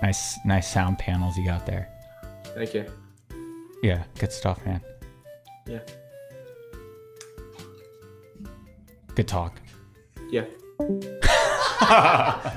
Nice sound panels you got there. Thank you. Yeah, good stuff, man. Yeah. Good talk. Yeah.